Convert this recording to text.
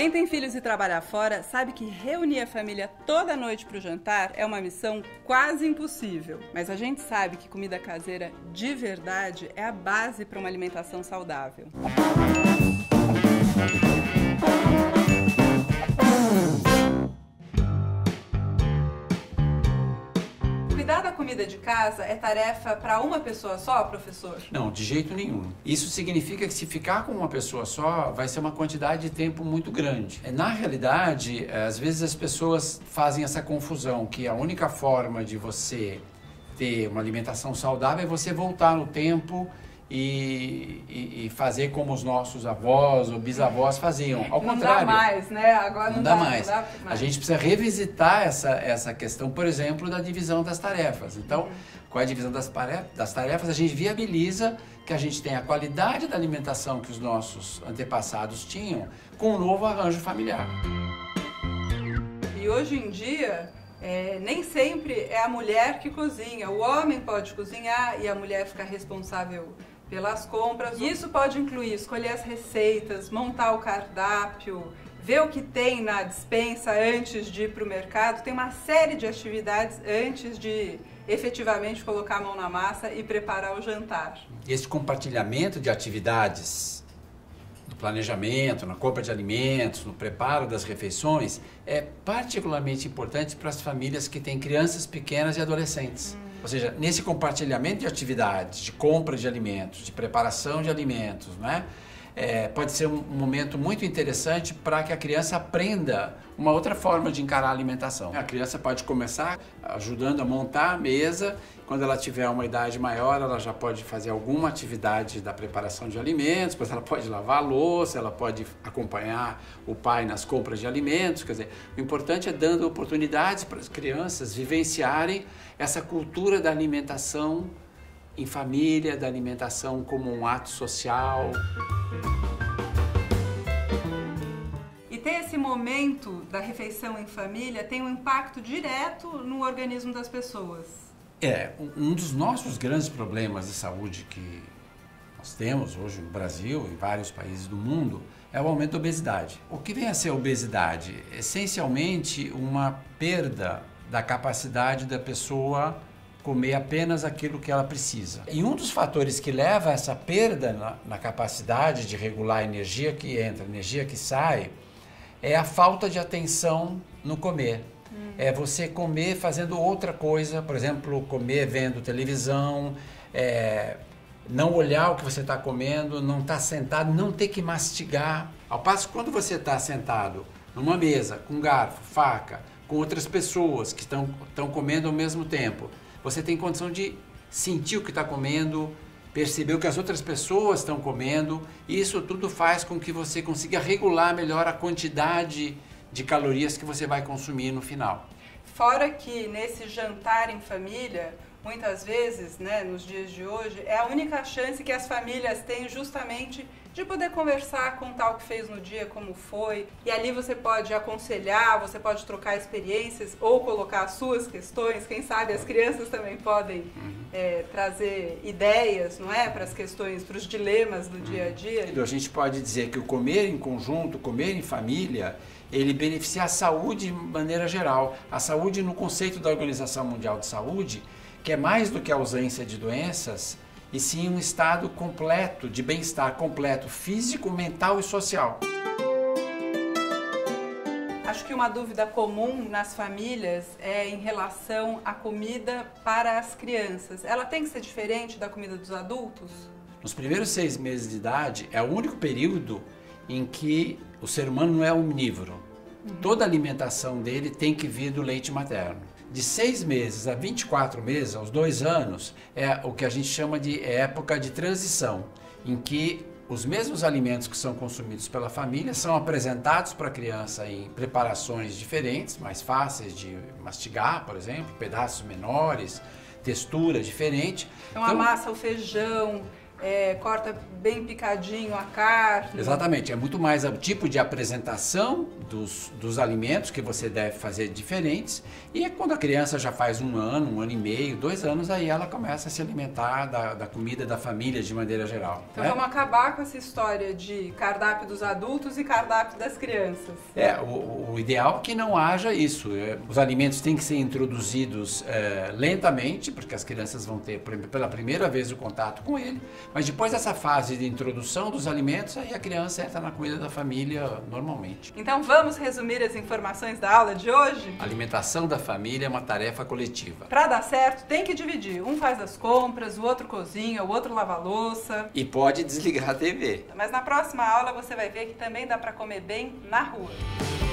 Quem tem filhos e trabalha fora sabe que reunir a família toda noite para o jantar é uma missão quase impossível. Mas a gente sabe que comida caseira de verdade é a base para uma alimentação saudável. Cuidar da comida de casa é tarefa para uma pessoa só, professor? Não, de jeito nenhum. Isso significa que se ficar com uma pessoa só, vai ser uma quantidade de tempo muito grande. Na realidade, às vezes as pessoas fazem essa confusão, que a única forma de você ter uma alimentação saudável é você voltar no tempo e fazer como os nossos avós ou bisavós faziam. Ao contrário. Não dá mais, né? Agora não dá mais. Não dá mais. A gente precisa revisitar essa questão, por exemplo, da divisão das tarefas. Então, com a divisão das tarefas, a gente viabiliza que a gente tenha a qualidade da alimentação que os nossos antepassados tinham com um novo arranjo familiar. E hoje em dia, nem sempre é a mulher que cozinha. O homem pode cozinhar e a mulher fica responsável pelas compras. Isso pode incluir escolher as receitas, montar o cardápio, ver o que tem na despensa antes de ir para o mercado. Tem uma série de atividades antes de efetivamente colocar a mão na massa e preparar o jantar. Esse compartilhamento de atividades, no planejamento, na compra de alimentos, no preparo das refeições, é particularmente importante para as famílias que têm crianças pequenas e adolescentes. Ou seja, nesse compartilhamento de atividades, de compra de alimentos, de preparação de alimentos, né? Pode ser um momento muito interessante para que a criança aprenda uma outra forma de encarar a alimentação. A criança pode começar ajudando a montar a mesa. Quando ela tiver uma idade maior, ela já pode fazer alguma atividade da preparação de alimentos, depois ela pode lavar a louça, ela pode acompanhar o pai nas compras de alimentos. Quer dizer, o importante é dando oportunidades para as crianças vivenciarem essa cultura da alimentação em família, da alimentação como um ato social. E ter esse momento da refeição em família tem um impacto direto no organismo das pessoas. Um dos nossos grandes problemas de saúde que nós temos hoje no Brasil e em vários países do mundo é o aumento da obesidade. O que vem a ser a obesidade? Essencialmente uma perda da capacidade da pessoa comer apenas aquilo que ela precisa. E um dos fatores que leva a essa perda na capacidade de regular a energia que entra, a energia que sai, é a falta de atenção no comer. É você comer fazendo outra coisa, por exemplo, comer vendo televisão, não olhar o que você está comendo, não estar sentado, não ter que mastigar. Ao passo que quando você está sentado numa mesa, com garfo, faca, com outras pessoas que estão comendo ao mesmo tempo, você tem condição de sentir o que está comendo, perceber o que as outras pessoas estão comendo, e isso tudo faz com que você consiga regular melhor a quantidade de calorias que você vai consumir no final. Fora que nesse jantar em família, muitas vezes, né, nos dias de hoje, é a única chance que as famílias têm justamente de poder conversar, contar o que fez no dia, como foi. E ali você pode aconselhar, você pode trocar experiências ou colocar as suas questões. Quem sabe as crianças também podem trazer ideias, não é? Para as questões, para os dilemas do dia a dia. A gente pode dizer que o comer em conjunto, comer em família, ele beneficia a saúde de maneira geral. A saúde no conceito da Organização Mundial de Saúde, que é mais do que a ausência de doenças, e sim um estado completo, de bem-estar completo, físico, mental e social. Acho que uma dúvida comum nas famílias é em relação à comida para as crianças. Ela tem que ser diferente da comida dos adultos? Nos primeiros 6 meses de idade é o único período em que o ser humano não é omnívoro. Toda a alimentação dele tem que vir do leite materno. De 6 meses a 24 meses, aos 2 anos, é o que a gente chama de época de transição, em que os mesmos alimentos que são consumidos pela família são apresentados para a criança em preparações diferentes, mais fáceis de mastigar, por exemplo, pedaços menores, textura diferente. Então a massa, o feijão, corta bem picadinho a carne. Exatamente, é muito mais o tipo de apresentação dos alimentos que você deve fazer diferentes. E é quando a criança já faz 1 ano, 1 ano e meio, 2 anos, aí ela começa a se alimentar da comida da família de maneira geral. Então vamos acabar com essa história de cardápio dos adultos e cardápio das crianças. O ideal é que não haja isso. Os alimentos têm que ser introduzidos lentamente, porque as crianças vão ter pela primeira vez o contato com ele. Mas depois dessa fase de introdução dos alimentos, aí a criança entra na comida da família normalmente. Então vamos resumir as informações da aula de hoje? A alimentação da família é uma tarefa coletiva. Para dar certo, tem que dividir. Um faz as compras, o outro cozinha, o outro lava a louça. E pode desligar a TV. Mas na próxima aula você vai ver que também dá para comer bem na rua.